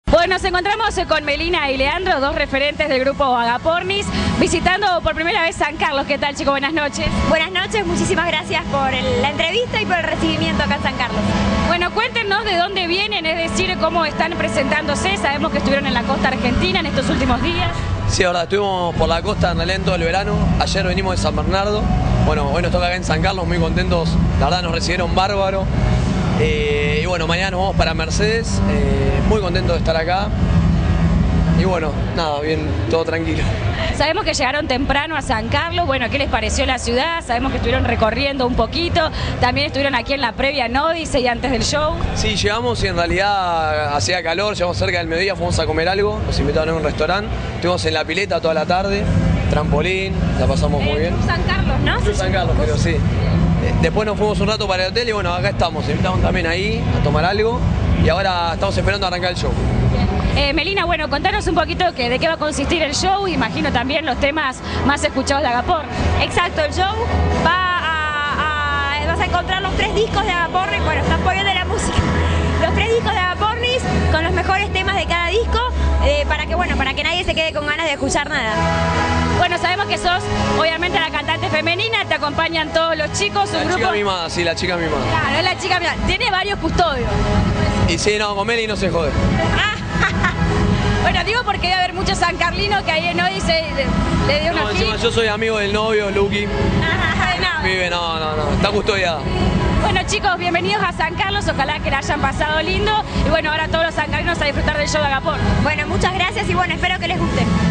Bueno, nos encontramos con Melina y Leandro, dos referentes del grupo Agapornis, visitando por primera vez San Carlos. ¿Qué tal, chicos? Buenas noches. Buenas noches, muchísimas gracias por la entrevista y por el recibimiento acá en San Carlos. Bueno, cuéntenos de dónde vienen, es decir, cómo están presentándose. Sabemos que estuvieron en la costa argentina en estos últimos días. Sí, verdad, estuvimos por la costa en realidad en todo el verano. Ayer venimos de San Bernardo. Bueno, hoy nos toca acá en San Carlos, muy contentos. La verdad nos recibieron bárbaro. Y bueno, mañana nos vamos para Mercedes. Muy contentos de estar acá. Y bueno, nada, bien, todo tranquilo. Sabemos que llegaron temprano a San Carlos. Bueno, ¿qué les pareció la ciudad? Sabemos que estuvieron recorriendo un poquito. También estuvieron aquí en la previa Nódice y antes del show. Sí, llegamos y en realidad hacía calor. Llegamos cerca del mediodía, fuimos a comer algo. Nos invitaron a un restaurante. Estuvimos en la pileta toda la tarde. Trampolín, la pasamos muy bien. San Carlos, ¿no? San Carlos, pero sí. Después nos fuimos un rato para el hotel y bueno, acá estamos. Invitamos también ahí a tomar algo. Y ahora estamos esperando a arrancar el show. Melina, bueno, contanos un poquito de qué va a consistir el show. Imagino también los temas más escuchados de Agapornis. Exacto, el show vas a encontrar los 3 discos de Agapornis. Bueno, están poniendo la música. Los 3 discos de Agapornis con los mejores temas de cada disco para que nadie se quede con ganas de escuchar nada. Bueno, sabemos que sos obviamente la cantante femenina, te acompañan todos los chicos, un grupo... La chica mimada, sí, la chica mimada. Claro, es la chica mimada. Tiene varios custodios. Y sí, no, con Meli no se jode. Bueno, digo porque debe haber muchos sancarlinos que ahí en hoy le dio unos encima yo soy amigo del novio, Luqui. Vive, no, está custodiada. Bueno, chicos, bienvenidos a San Carlos, ojalá que la hayan pasado lindo. Y bueno, ahora todos los sancarlinos a disfrutar del show de Agapornis. Bueno, muchas gracias y bueno, espero que les guste.